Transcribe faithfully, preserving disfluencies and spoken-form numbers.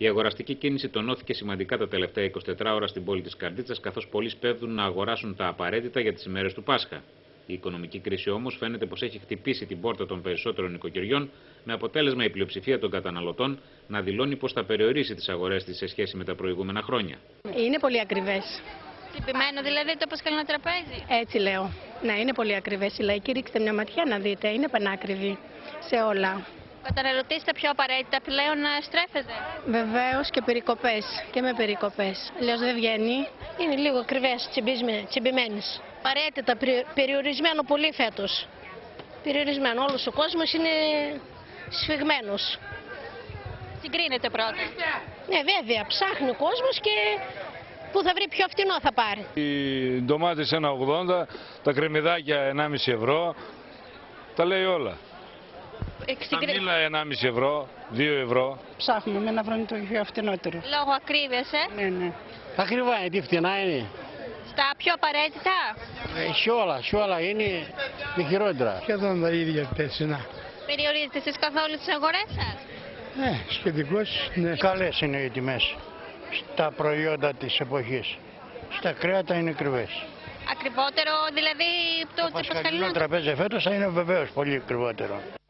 Η αγοραστική κίνηση τονώθηκε σημαντικά τα τελευταία εικοσιτέσσερις ώρα στην πόλη της Καρδίτσας, καθώς πολλοί σπέβδουν να αγοράσουν τα απαραίτητα για τις ημέρες του Πάσχα. Η οικονομική κρίση όμως φαίνεται πως έχει χτυπήσει την πόρτα των περισσότερων νοικοκυριών, με αποτέλεσμα η πλειοψηφία των καταναλωτών να δηλώνει πως θα περιορίσει τις αγορές της σε σχέση με τα προηγούμενα χρόνια. Είναι πολύ ακριβές. Τυπημένο δηλαδή το πασχαλινό τραπέζι. Έτσι λέω. Ναι, είναι πολύ ακριβές. Οι λαϊκοί, ρίξτε μια ματιά να δείτε. Είναι πανάκριβοι σε όλα. Ο καταναλωτής τα πιο απαραίτητα πλέον στρέφεται. Βεβαίως και περικοπές. Και με περικοπές. Αλλιώς δεν βγαίνει. Είναι λίγο ακριβές, τσιμπημένες. Απαραίτητα περιορισμένο πολύ φέτος. Περιορισμένο. Όλος ο κόσμος είναι σφιγμένος. Συγκρίνεται πρώτα. Ναι, βέβαια. Ψάχνει ο κόσμος και που θα βρει πιο φτηνό θα πάρει. Οι ντομάτες ένα ογδόντα, τα κρεμμυδάκια ενάμιση ευρώ, τα λέει όλα. Τα μήλα ενάμιση ευρώ, δύο ευρώ. Ψάχνουμε να βρούμε το πιο φτηνότερο. Λόγω ακρίβειας, ε? Ναι, ναι. Ακριβά είναι, τι φτηνά είναι. Στα πιο απαραίτητα. Ε, σε όλα, σε όλα είναι με χειρότερα. Σχεδόν τα ίδια περσινά. Περιορίζετε εσείς καθόλου τις αγορές σας? Ναι, σχετικώς, ναι. Καλές είναι οι τιμές στα προϊόντα της εποχής. Στα κρέατα είναι ακριβές. Ακριβότερο δηλαδή το, Το πασχαλινό τραπέζι φέτος θα είναι βεβαίως πολύ ακριβότερο.